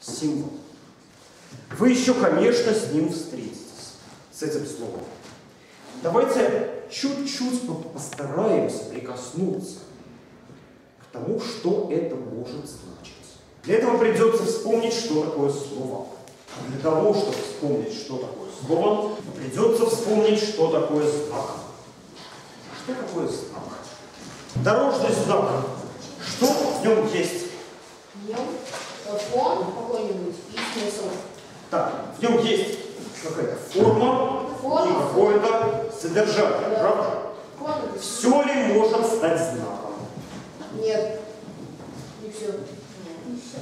символ. Вы еще, конечно, с ним встретитесь, с этим словом. Давайте чуть-чуть постараемся прикоснуться к тому, что это может значить. Для этого придется вспомнить, что такое слово. Для того, чтобы вспомнить, что такое слово, придется вспомнить, что такое знак. Что такое знак? Дорожный знак. Что в нем есть? В нем фон какой-нибудь и смысл. Так, в нем есть какая-то форма и какое-то содержание, да. Правда? Все ли может стать знаком? Нет, не все. Не все.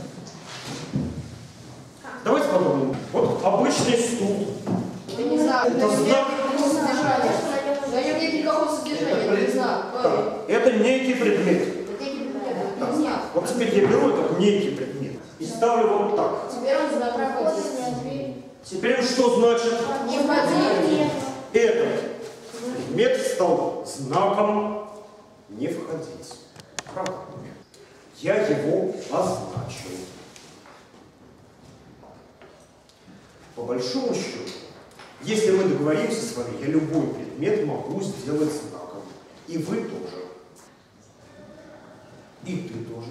Давайте подумаем. Вот обычный стул. Я не знаю, это знак. На нем нет никакого содержания, это не знак. Так, это некий предмет. Это не знак. Вот теперь я беру этот некий предмет и ставлю вот так. Теперь он знак работает. Теперь что значит? Не входи. Этот предмет стал знаком не входить. Правда? Я его означил. По большому счету, если мы договоримся с вами, я любой предмет могу сделать знаком. И вы тоже. И ты тоже.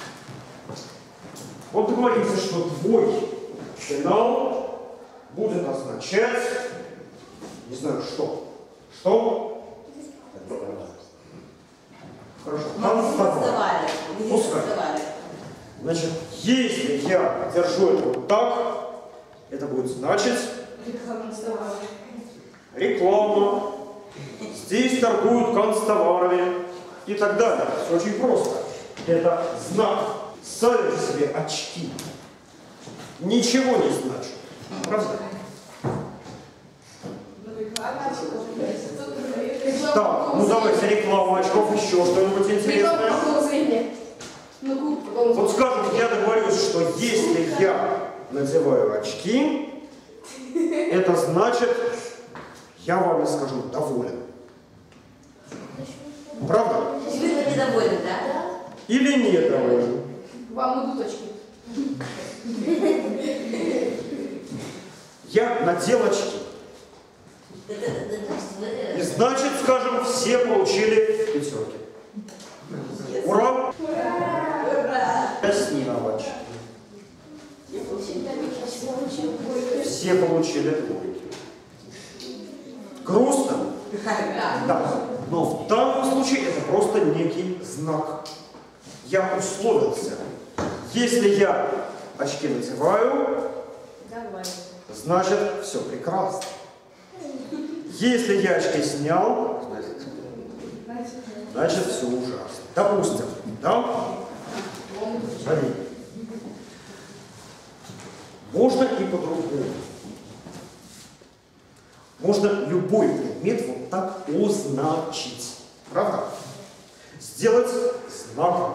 Вот договоримся, что твой пенал будет означать, не знаю, что. Что? Хорошо. Констатовали. Пускай. Значит, если я держу это вот так, это будет значить реклама. Здесь торгуют канцтоварами и так далее. Все очень просто. Это знак. Сами же себе очки. Ничего не значит. Правда? Так, ну давайте реклама очков, еще что-нибудь интересное. Вот скажем, я договорюсь, что если я надеваю очки, это значит, я вам скажу, доволен. Правда? Вы недовольны, да? Или недоволен? Вам идут очки. Я надел очки. И значит, скажем, все получили пятерки. Ура! Я снял очки. Все получили двойки. Грустно? Да. Но в данном случае это просто некий знак. Я условился. Если я очки надеваю, значит, все прекрасно. Если я очки снял, значит, все ужасно. Допустим, да? Смотри. Можно и по-другому. Можно любой предмет вот так означить. Правда? Сделать знаком.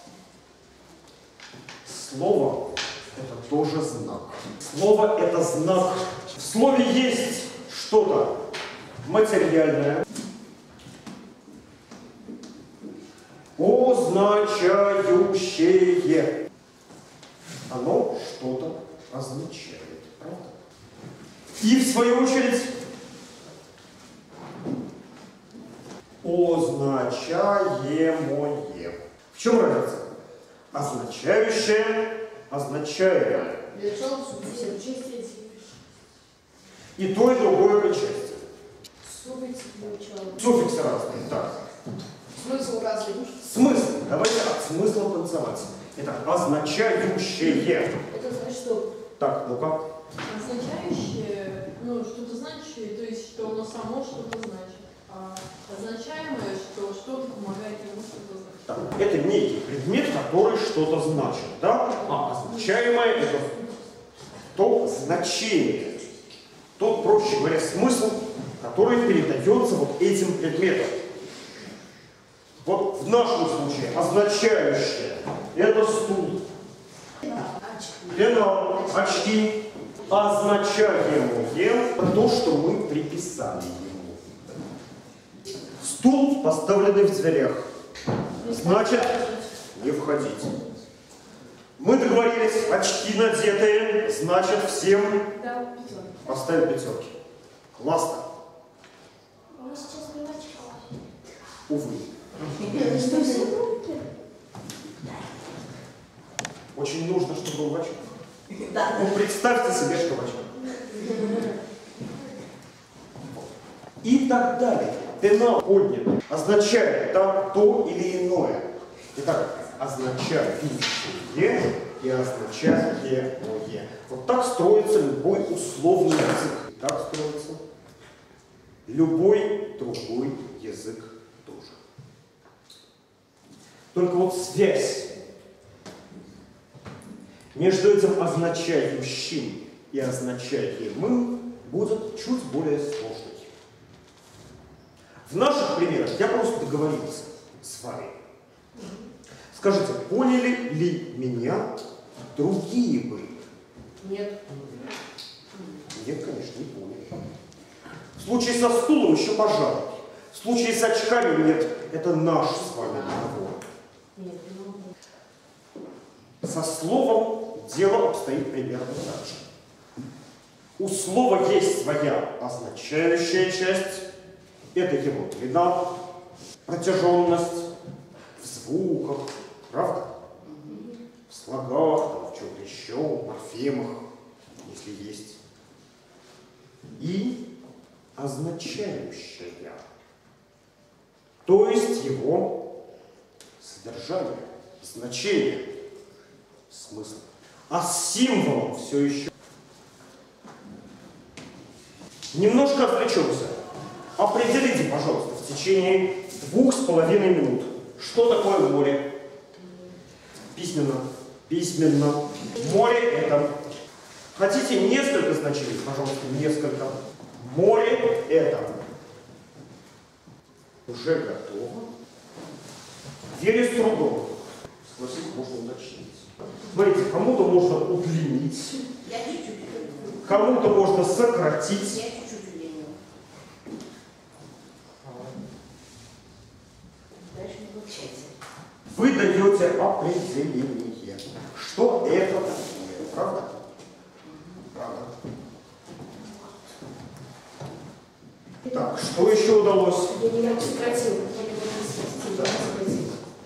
Слово – это тоже знак. Слово – это знак. В слове есть что-то материальное, означающее. Оно что-то означает. Правда? И в свою очередь означаемое. В чем разница? Означающее, означаемое. И то, и другое причастие. Суффиксы разные. Так. Смысл разный. Смысл. Давайте от смысла танцевать. Итак, означающее. Это значит что? Так, ну-ка. Означающее, ну, что-то значащее, то есть, что оно само что-то значит. А означаемое, что что-то помогает ему что-то значить. Так, это некий предмет, который что-то значит, да? А означаемое – это то значение. Тот, проще говоря, смысл, который передается вот этим предметом. Вот в нашем случае означающее – это стул, пенал, очки. Означаемое – то, что мы приписали ему. Стул, поставленный в дверях, значит не входить. Мы договорились, очки надетые, значит всем Да, пятерка. поставим пятерки. Классно. У нас сейчас не в очках. Увы. Что все руки? Очень нужно, чтобы был в очках. Да. Ну, представьте себе, что в очках. И так далее. Пенал поднят означает то или иное. Итак, означающее и означающее. Вот так строится любой условный язык. Так строится любой другой язык тоже. Только вот связь между этим означающим и означаемым будет чуть более сложной. В наших примерах я просто договорился с вами. Скажите, поняли ли меня другие бы? Нет. Нет, конечно, не поняли. В случае со стулом еще пожалуй. В случае с очками нет. Это наш с вами договор. Нет, не могу. Со словом дело обстоит примерно так же. У слова есть своя означающая часть. Это его длина, протяженность в звуках, правда? В слогах, там, в чем-то еще, в морфемах, если есть. И означающая, то есть его содержание, значение, смысл. А с символом все еще. Немножко отвлечемся. Определите, пожалуйста, в течение 2,5 минут, что такое море. Письменно. Письменно. Море это. Хотите несколько значений? Пожалуйста, несколько. Море это. Уже готово. Вере с трудом. Согласитесь, можно уточнить. Смотрите, кому-то можно удлинить, Я чуть-чуть. кому-то можно сократить. Я чуть-чуть удлинила. Дальше не получается. Вы даете определение, что это такое. Правда? Правда. Так, что еще удалось? Я немного сократила. Я немного сократила.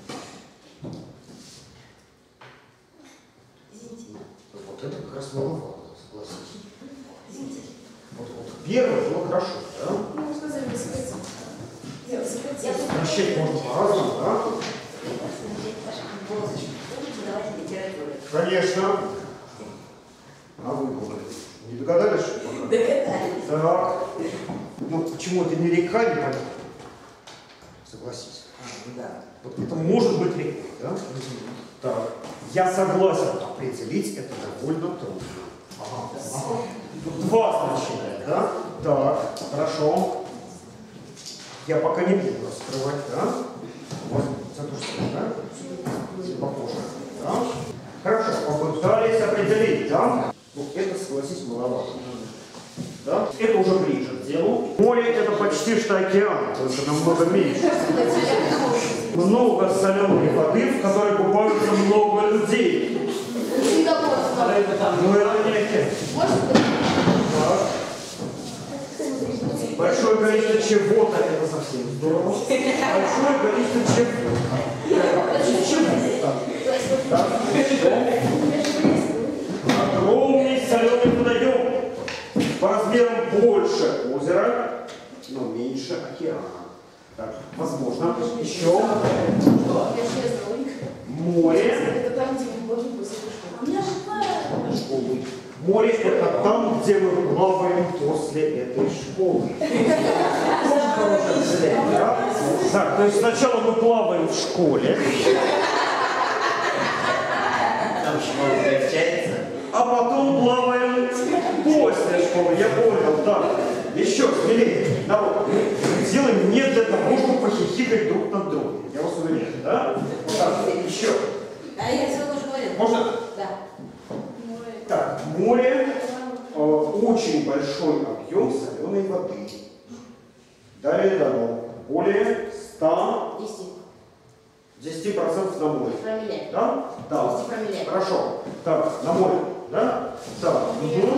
Извините. Вот это как раз маловато, согласитесь. Извините. Вот первое было хорошо, да? Ну, вы сказали, не сократила. Я сократила. Прощать можно по-разному, да? Прекрасно взять вашу полосочку. Преподаватель литературы. Конечно. А вы не догадались, что пока? Догадались. Так. Ну, почему это не река, не понятно? Согласись. Да. Вот это может быть рекой, да? Так. Я согласен, определить это довольно трудно. Ага. Тут два значения, да? Так, хорошо. Я пока не буду раскрывать, да? Вот, это то же самое, да? Все похоже, да? Хорошо, попытались определить, да? Ну, это, согласись, маловато. Да? Это уже ближе к делу. Море это почти что океан, только намного меньше. Много соленой воды, в которой купаются много людей. Но это не океан. Так. Большое количество чего-то это совсем здорово. Большое количество чего-то. Так. Огромный соленый водоем. По размерам больше озера, но меньше океана. Так, возможно, еще море. Это там, где мы можем после Школы. Море это там, где мы плаваем после этой школы. Да? Так, то есть сначала мы плаваем в школе. Там школа кончается. А потом плаваем после школы. Я понял, да. Еще смелее. Народ, мы делаем не для того, чтобы похихикать друг над другом. Я вас уверяю, да? Так, еще. А я все уже говорила. Можно? Да. Так, море, очень большой объем соленой воды. Далее дано более 100. 10% на море. Промилле. Да? Да. 10 промилле. Хорошо. Так, на море. Да? Так. Угу.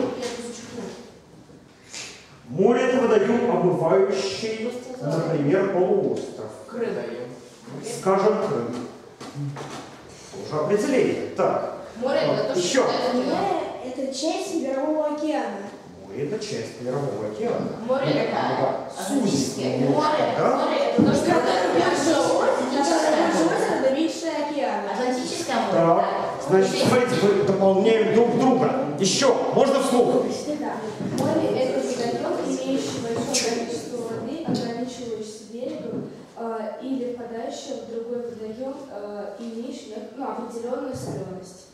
Море — это водоем, омывающий, например, полуостров. Крым. Скажем, Крым. Уже определение. Так. Море это то, еще. что это не море. Море – это часть Мирового океана. Море — это часть Мирового океана. Море это Сузить. море. Да? Море это то, что Озеро – это меньшее океана. Атлантическое море. Так. Да. Значит, смотрите, мы дополняем друг друга. Еще. Можно вслух? Да. Море – это водоем, имеющий большое количество воды, ограничивающийся берегом, или впадающий в другой водоем, имеющий определенную соленость.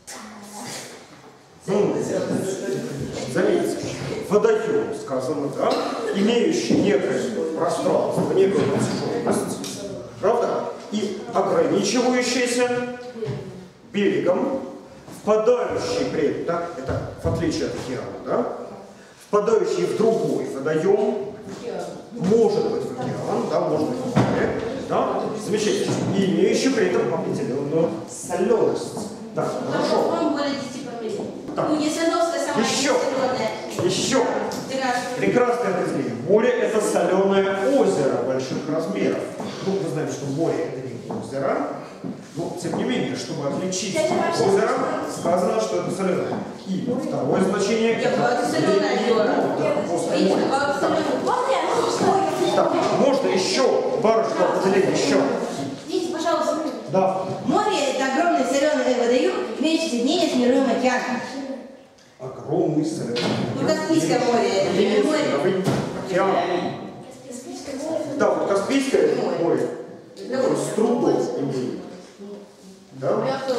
Заметьте, водоем сказано, да? Имеющий некое пространство, некую протяженность, правда? И ограничивающийся берегом, впадающий при этом, да? Это в отличие от океана, да? Впадающий в другой водоем, может быть в океан, да, может быть в море, да? Замечательно. И имеющий при этом определенную соленость. Так, хорошо. По-моему, более 10 промилле. Так. Ну, если Свердловская самая Еще. соленая. Еще. Прекрасное определение. Море — это соленое озеро больших размеров. Ну, мы знаем, что море — это не озеро, но, тем не менее, чтобы отличить озеро, сказано, что это соленое. И второе значение — это соленое озеро. после моря. Так, можно еще парочку определений, еще. Видите, пожалуйста. Да. Море – это огромный соленый водоем, имеющий соединение с Мировым океаном. Огромный соленый. Ну, Каспийское море – это не море. Океан. Да, вот Каспийское море с трудом имеет. Да?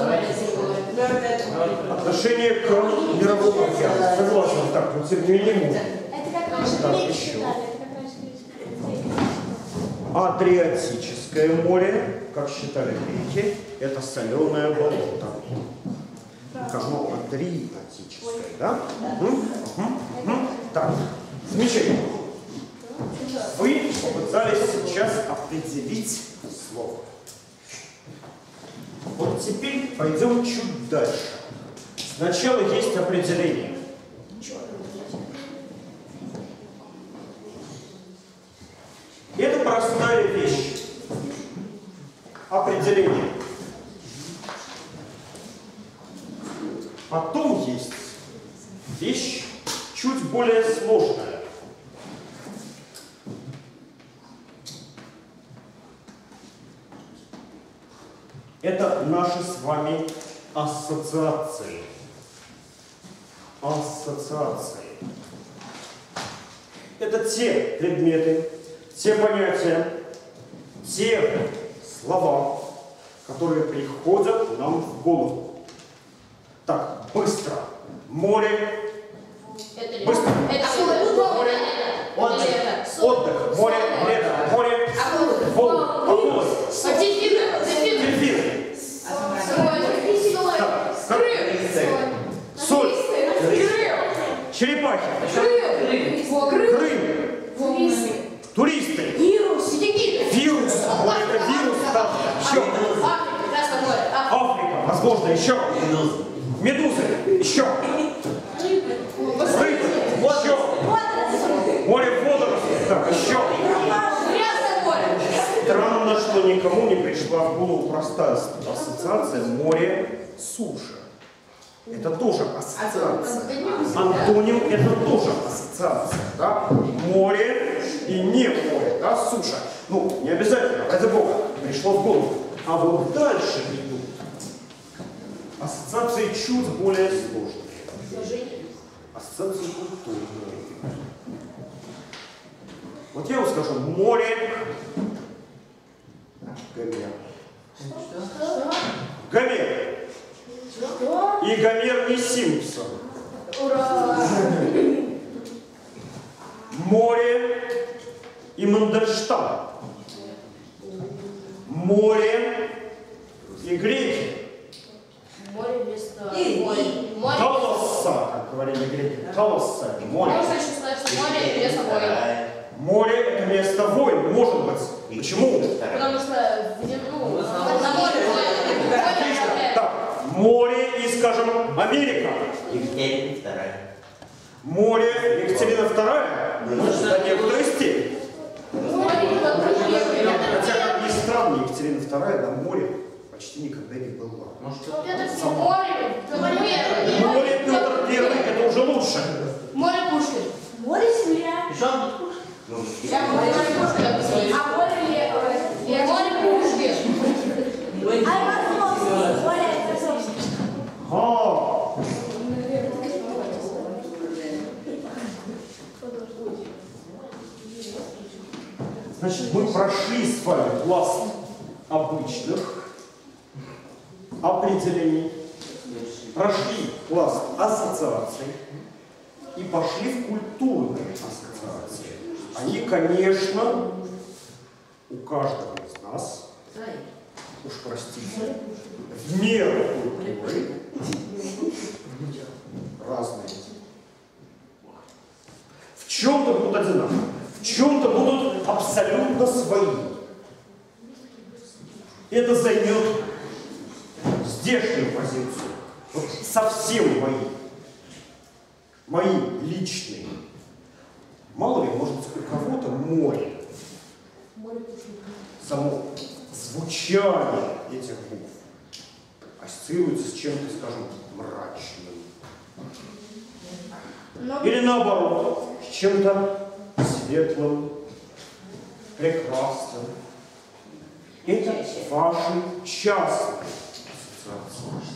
Отношение к Мировому океану. Согласен, так, но тем не менее море. Это как раньше Так, греки еще. считали, это как раньше греки. Адриатическое море, как считали греки, это соленое болото. Оно адриатическое, да? Так, замечательно. Вы попытались сейчас определить слово. Вот теперь пойдем чуть дальше. Сначала есть определение. Это простая вещь. Определение. Потом есть вещь чуть более сложная. Это наши с вами ассоциации. Ассоциации. Это те предметы, те понятия, те слова, которые приходят нам в голову. Так, быстро. Море. Это Быстро. море. Отдых. Отдых. Море. Лето. Море. Волны. Акулы. Дельфины. Соль. Черепахи. Крым. Туристы. Вирус. Море — это вирус. Там. Еще. Африка. Возможно, еще. Медузы. Еще. Рыбы. Еще. Море водорослей. Так, еще. Странно, что никому не пришла в голову простая ассоциация море-суша. Это тоже ассоциация. Антоним — это тоже ассоциация. Да? Море и не море, да, суша. Ну, не обязательно, ради бога, пришло в голову. А вот дальше идут ассоциации чуть более сложные. Ассоциации культурные. Вот я вам скажу, море — Гомер. Гомер. И Гомер не Симпсон. Море и Мандельштам. Море и греки. Море вместо Колосса, как говорили греки. Колосса. Море. Можно еще сказать, что море вместо войны. Море — это место войн. Может быть, Почему? Потому что на море. Так, море и, скажем, Америка. Екатерина II. Море Екатерина II до некоторой степени. Хотя, как ни странно, Екатерина II на море почти никогда не была. Море Море Петр I, это уже лучше. Море Пушкин. Море земля. Ну, Море Пушкин. А море ли? Море Пушкин. Море Айвазовский. Значит, мы прошли с вами пласт обычных определений, прошли пласт ассоциаций и пошли в культурные ассоциации. Они, конечно, у каждого из нас, уж простите, в меру культуры разные. В чем-то будут одинаковые, в чем-то будут абсолютно свои. Это займет здешнюю позицию. Вот совсем мои. Мои личные. Мало ли, может быть, у кого-то море. Само звучание этих букв ассоциируется с чем-то, скажем, мрачным. Или наоборот, с чем-то светлым, прекрасным. Это ваши частные ассоциации.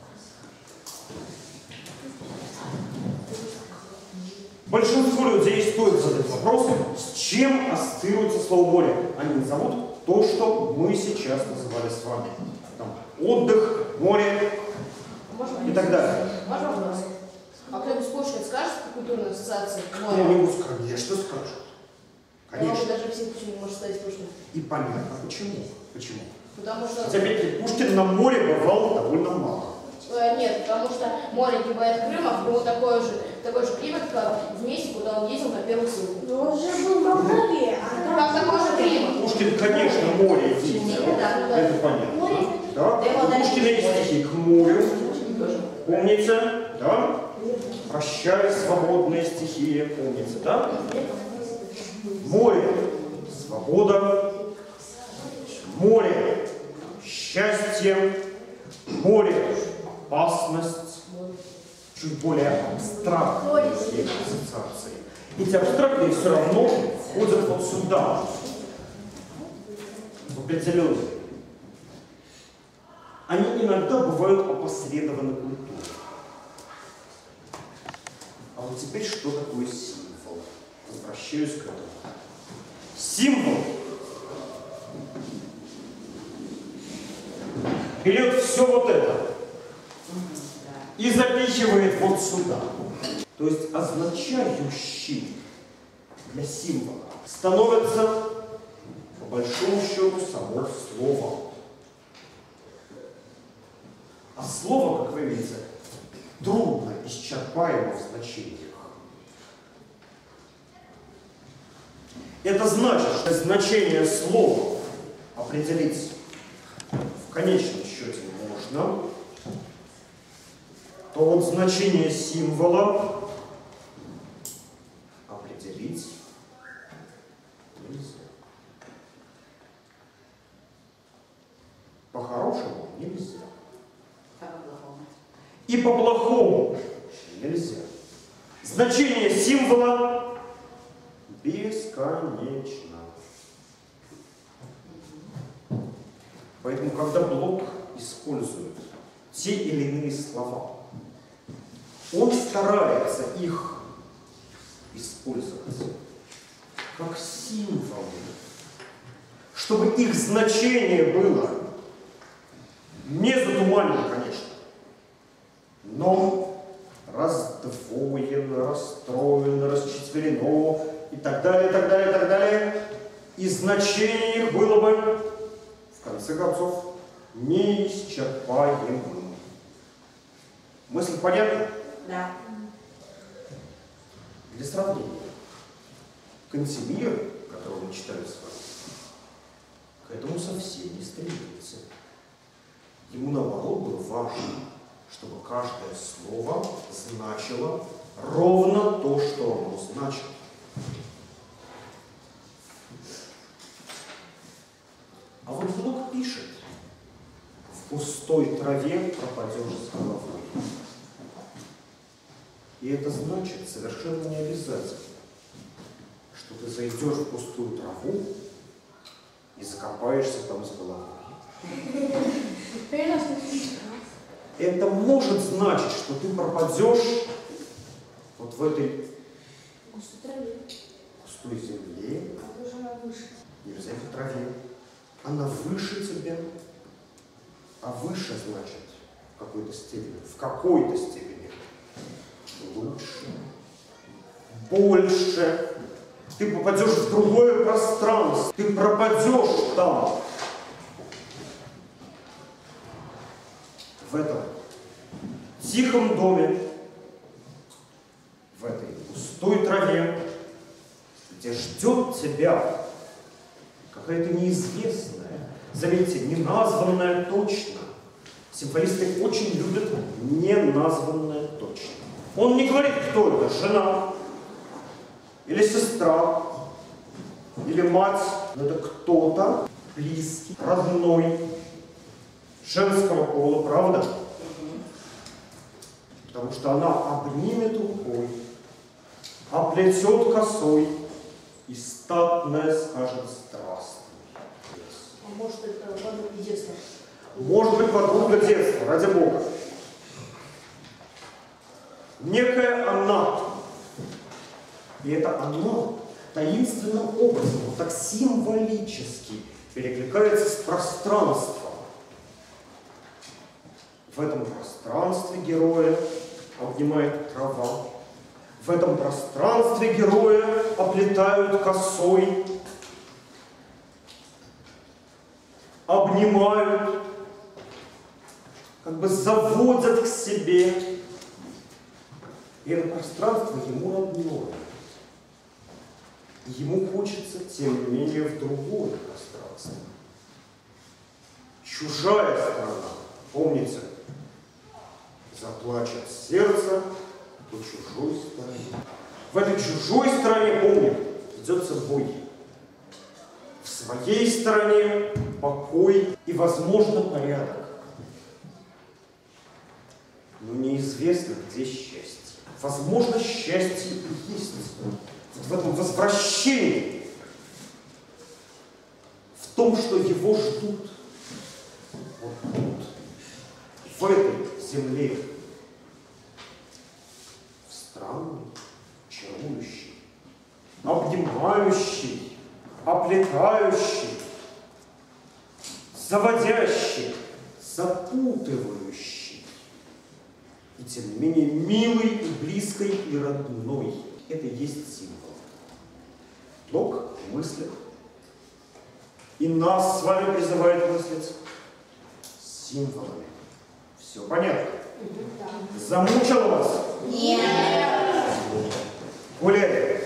Большинству людей стоит задать вопрос, с чем ассоциируется слово море. Они назовут то, что мы сейчас называли с вами. Там, отдых, море и так далее. Можно вопрос? А кто-нибудь с Пушкин скажет по культурной ассоциации? Кто-нибудь, конечно, скажет. Конечно. Даже все почему может стать Пушкин. И понятно, почему. Почему? Потому что... Хотя, опять-таки, Пушкин на море бывал довольно мало. Нет, потому что море не бывает Крыма, в Крыму такой же климат, как в месте, куда он ездил на первую ссылку. Но он же был в Молдавии. Как такой же климат? Пушкин, конечно, море видел. Это понятно. Да? У Пушкина есть стихи к морю. Помните? Да? Прощай, свободная стихия. Помните, да? Море. Свобода. Море. Счастье. Море. Опасность. Чуть более абстрактные ассоциации. Эти абстрактные все равно входят вот сюда. В определенные. Они иногда бывают опосредованы культурой. А вот теперь что такое символ? Возвращаюсь к этому. Символ берет все вот это и запихивает вот сюда. То есть означающим для символа становится, по большому счету, само слово. А слово, как вы видите, трудно исчерпаемо в значениях. Это значит, что значение слова определить в конечном счете можно, то вот значение символа определить нельзя. По-хорошему нельзя. И по-плохому нельзя. Значение символа бесконечно. Поэтому, когда Блок использует те или иные слова, он старается их использовать как символы, чтобы их значение было не затуманено, конечно, но раздвоено, расстроено, расчетверено и так далее, и так далее, и так далее. И значение их было бы, в конце концов, неисчерпаемым. Мысль понятна? Да. Для сравнения. Кантемир, которого мы читали с вами, к этому совсем не стремился. Ему, наоборот, было важно, чтобы каждое слово значило ровно то, что оно значит. А вот Блок пишет: в густой траве пропадешь с головой. И это значит совершенно не обязательно, что ты зайдешь в густую траву и закопаешься там с головой. Это может значить, что ты пропадешь вот в этой густой земле, не обязательно в траве. Она выше тебя, а выше значит в какой-то степени лучше, больше. Ты попадешь в другое пространство, ты пропадешь там. В этом тихом доме, в этой густой траве, где ждет тебя какая-то неизвестная, заметьте, неназванная точно. Символисты очень любят неназванное точно. Он не говорит, кто это, жена, или сестра, или мать, но это кто-то близкий, родной, женского пола, правда? Потому что она обнимет рукой, оплетет косой и статная скажет здравствуй. А может, это подруга детства? Может быть, подруга детства, ради Бога. Некая она. И это она таинственным образом, вот так символически перекликается с пространством. В этом пространстве героя обнимает трава. В этом пространстве героя оплетают косой, обнимают, как бы заводят к себе. И это пространство ему родное. Ему хочется, тем не менее, в другое пространство. Чужая страна, помните, заплачет сердце по чужой стороне. В этой чужой стороне, помним, ведется бой. В своей стороне покой и, возможно, порядок. Но неизвестно, где счастье. Возможно, счастье и есть вот в этом возвращении, в том, что его ждут. Вот тут, в этой земле, в странной, чарующей, обнимающей, оплетающей, заводящей, запутывающей, и тем не менее милой и близкой и родной. Это и есть символ. Блок мыслит. И нас с вами призывает мыслить символами. Все понятно? Замучил вас? Нет. Гуляли.